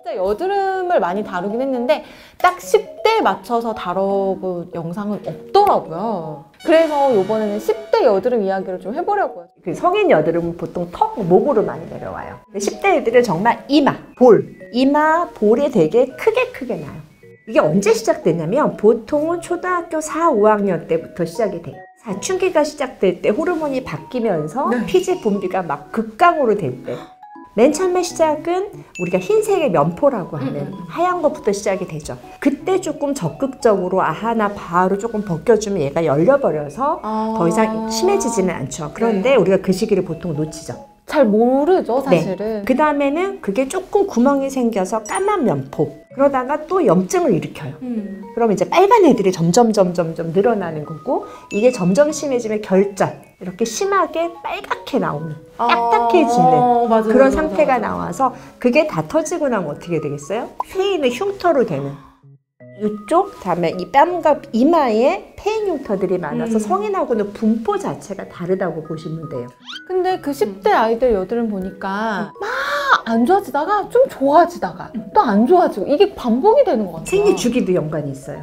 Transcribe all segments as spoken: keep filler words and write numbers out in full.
여드름을 많이 다루긴 했는데 딱 십 대에 맞춰서 다뤄본 영상은 없더라고요. 그래서 이번에는 십 대 여드름 이야기를 좀 해보려고요. 그 성인 여드름은 보통 턱, 목으로 많이 내려와요. 십 대 애들은 정말 이마, 볼, 이마, 볼이 되게 크게 크게 나요. 이게 언제 시작되냐면 보통은 초등학교 사, 오 학년 때부터 시작이 돼요. 사춘기가 시작될 때 호르몬이 바뀌면서 네. 피지 분비가 막 극강으로 될 때. 맨 처음에 시작은 우리가 흰색의 면포라고 하는 음. 하얀 것부터 시작이 되죠. 그때 조금 적극적으로 아하 나 바로 조금 벗겨주면 얘가 열려버려서 아 더 이상 심해지지는 않죠. 그런데 네. 우리가 그 시기를 보통 놓치죠. 잘 모르죠 사실은. 네. 그 다음에는 그게 조금 구멍이 생겨서 까만 면포, 그러다가 또 염증을 일으켜요. 음. 그럼 이제 빨간 애들이 점점 점점 점 늘어나는 거고, 이게 점점 심해지면 결절, 이렇게 심하게 빨갛게 나오는, 딱딱해지는 아 맞아, 그런 맞아, 상태가 맞아. 나와서 그게 다 터지고 나면 어떻게 되겠어요? 폐인의 흉터로 되는, 이쪽, 다음에 이 뺨과 이마에 폐인 흉터들이 많아서 음. 성인하고는 분포 자체가 다르다고 보시면 돼요. 근데 그 십 대 아이들 여드름 보니까 막 안 좋아지다가 좀 좋아지다가 또 안 좋아지고 이게 반복이 되는 것 같아요. 생리 주기도 연관이 있어요.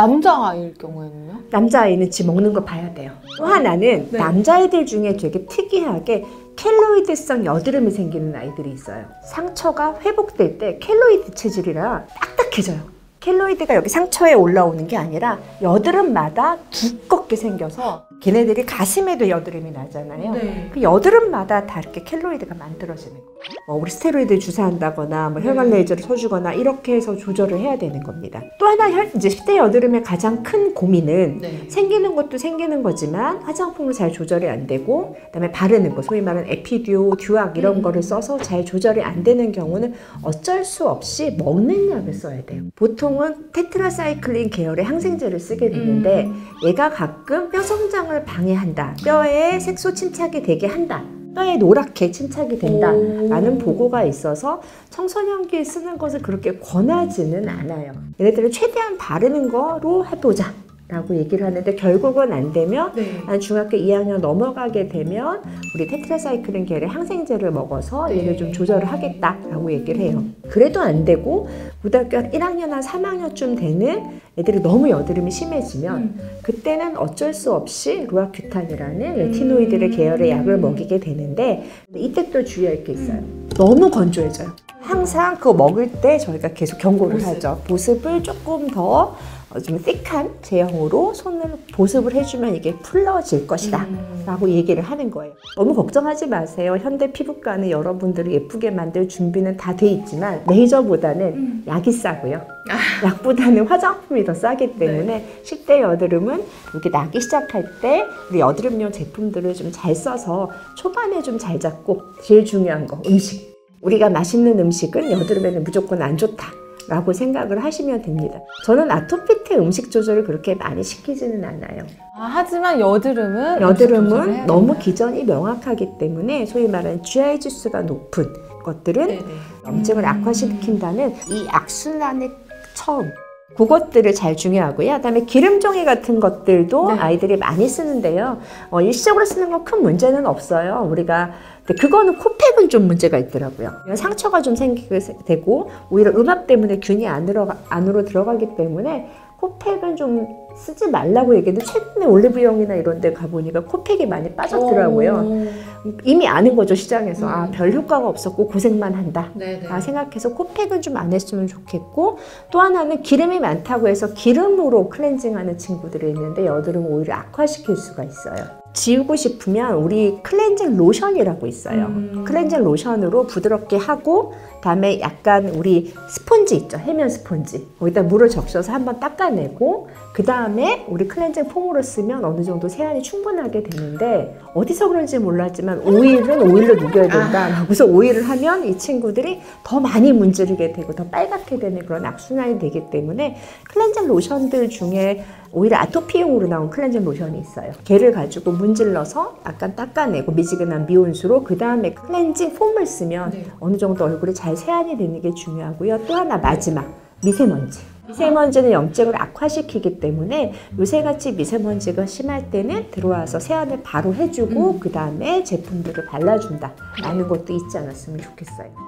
남자아이일 경우에는요? 남자아이는 지 먹는 거 봐야 돼요. 또 하나는 네. 남자아이들 중에 되게 특이하게 켈로이드성 여드름이 생기는 아이들이 있어요. 상처가 회복될 때 켈로이드 체질이라 딱딱해져요. 켈로이드가 여기 상처에 올라오는 게 아니라 여드름마다 두껍게 생겨서 걔네들이 가슴에도 여드름이 나잖아요. 네. 그 여드름마다 다 이렇게 켈로이드가 만들어지는 거예요. 뭐 우리 스테로이드 주사한다거나 뭐 혈관 레이저를 쳐주거나 이렇게 해서 조절을 해야 되는 겁니다. 또 하나 이제 십 대 여드름의 가장 큰 고민은 네. 생기는 것도 생기는 거지만 화장품을 잘 조절이 안 되고, 그다음에 바르는 거, 소위 말하는 에피듀오, 듀악 이런 음. 거를 써서 잘 조절이 안 되는 경우는 어쩔 수 없이 먹는 약을 써야 돼요. 보통은 테트라사이클린 계열의 항생제를 쓰게 되는데 음. 얘가 가끔 뼈 성장을 방해한다, 뼈에 색소 침착이 되게 한다, 뼈에 노랗게 침착이 된다 라는 보고가 있어서 청소년기에 쓰는 것을 그렇게 권하지는 않아요. 얘네들은 최대한 바르는 거로 해보자 라고 얘기를 하는데, 결국은 안 되면 네. 한 중학교 이 학년 넘어가게 되면 우리 테트라사이클린 계열의 항생제를 먹어서 네. 얘를 좀 조절을 하겠다라고 얘기를 해요. 그래도 안 되고 고등학교 일 학년, 한 삼 학년쯤 되는 애들이 너무 여드름이 심해지면 음. 그때는 어쩔 수 없이 로아큐탄이라는 레티노이드의 계열의 약을 먹이게 되는데, 이때 또 주의할 게 있어요. 너무 건조해져요. 항상 그거 먹을 때 저희가 계속 경고를 보습. 하죠. 보습을 조금 더 좀 thick한 제형으로 손을 보습을 해주면 이게 풀러질 것이다 음. 라고 얘기를 하는 거예요. 너무 걱정하지 마세요. 현대 피부과는 여러분들을 예쁘게 만들 준비는 다 돼 있지만 레이저보다는 음. 약이 싸고요. 아. 약보다는 화장품이 더 싸기 때문에 네. 십 대 여드름은 이렇게 나기 시작할 때 우리 여드름용 제품들을 좀 잘 써서 초반에 좀 잘 잡고, 제일 중요한 거 음식. 우리가 맛있는 음식은 여드름에는 무조건 안 좋다 라고 생각을 하시면 됩니다. 저는 아토피 때 음식 조절을 그렇게 많이 시키지는 않아요. 아, 하지만 여드름은 여드름은 너무 기전이 명확하기 때문에 소위 말하는 지아이 지수가 높은 것들은 네네. 염증을 음. 악화시킨다는 이 악순환의 처음, 그것들을 잘 중요하고요. 그다음에 기름종이 같은 것들도 네. 아이들이 많이 쓰는데요. 어, 일시적으로 쓰는 건 큰 문제는 없어요. 우리가 근데 그거는 코팩은 좀 문제가 있더라고요. 상처가 좀 생기게 되고 오히려 음압 때문에 균이 안으로, 안으로 들어가기 때문에 코팩은 좀 쓰지 말라고 얘기했는데, 최근에 올리브영이나 이런 데 가보니까 코팩이 많이 빠졌더라고요. 오. 이미 아는 거죠, 시장에서. 음. 아, 별 효과가 없었고 고생만 한다 아, 생각해서 코팩은 좀 안 했으면 좋겠고, 또 하나는 기름이 많다고 해서 기름으로 클렌징하는 친구들이 있는데 여드름 오히려 악화시킬 수가 있어요. 지우고 싶으면 우리 클렌징 로션이라고 있어요. 음. 클렌징 로션으로 부드럽게 하고, 다음에 약간 우리 스폰지 있죠, 해면 스폰지, 거기다 물을 적셔서 한번 닦아내고, 그 다음에 우리 클렌징 폼으로 쓰면 어느 정도 세안이 충분하게 되는데, 어디서 그런지 몰랐지만 오일은 오일로 녹여야 된다 라고서 오일을 하면 이 친구들이 더 많이 문지르게 되고 더 빨갛게 되는 그런 악순환이 되기 때문에, 클렌징 로션들 중에 오히려 아토피용으로 나온 클렌징 로션이 있어요. 걔를 가지고 문질러서 약간 닦아내고 미지근한 미온수로, 그 다음에 클렌징 폼을 쓰면 네. 어느 정도 얼굴이 잘 세안이 되는 게 중요하고요. 또 하나 마지막, 미세먼지. 미세먼지는 염증을 악화시키기 때문에 요새같이 미세먼지가 심할 때는 들어와서 세안을 바로 해주고 음. 그 다음에 제품들을 발라준다 라는 것도 잊지 않았으면 좋겠어요.